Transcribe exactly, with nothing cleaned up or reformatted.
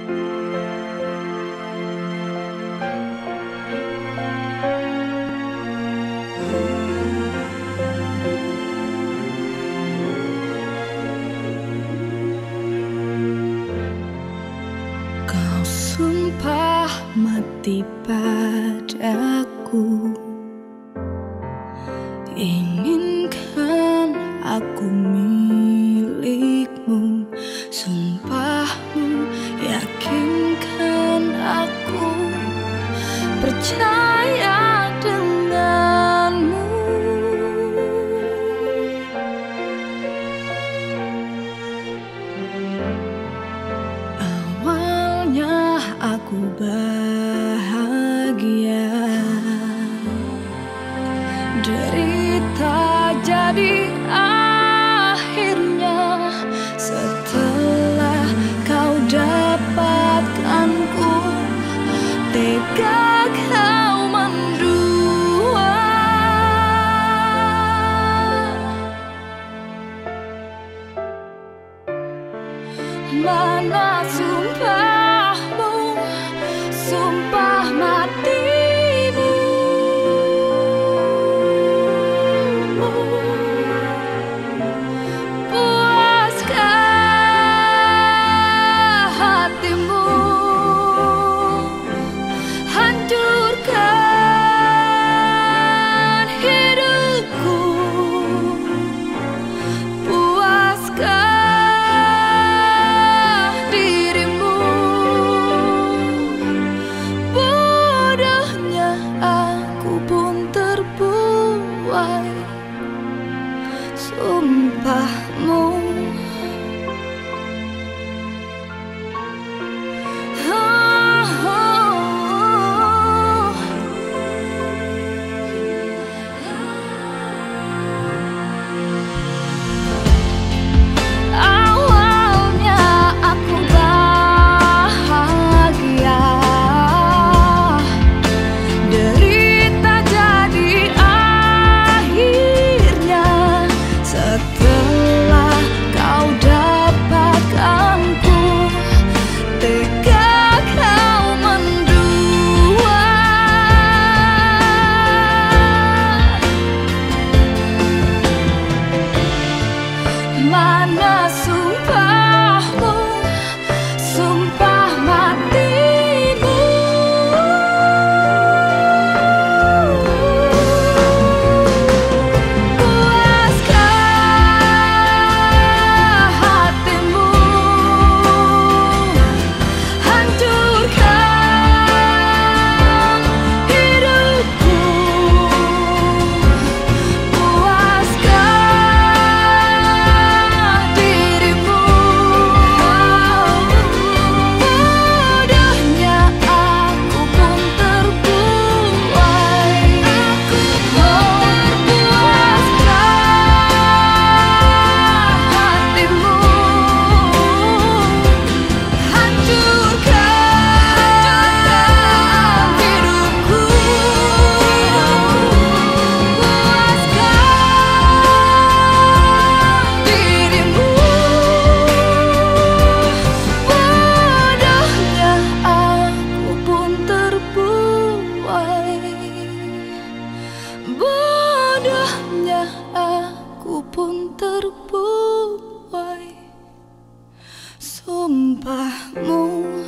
Kau sumpah mati padaku, inginkan aku milikmu. Sumpahmu yakinkan aku percaya denganmu. Awalnya aku bahagia, derita jadi akhirnya setelah kau dapatkanku. Tega kau mendua, mana sumpahmu, sumpah matimu. Puaskah hatimu, hancurkan hidupku. Puaskah dirimu, bodohnya aku pun terbuai sumpahmu. Awalnya aku bahagia, derita jadi akhirnya setelah kau dapatkanku. Tega kau mendua, mana sumpahmu, sumpah matimu. Puaskah hatimu, hancurkan hidupku. Puaskah dirimu, bodohnya aku pun terbuai. Puaskah hatimu, hancurkan hidupku. Puaskah dirimu, bodohnya aku pun terbuai. Bodohnya aku pun terbuai sumpahmu.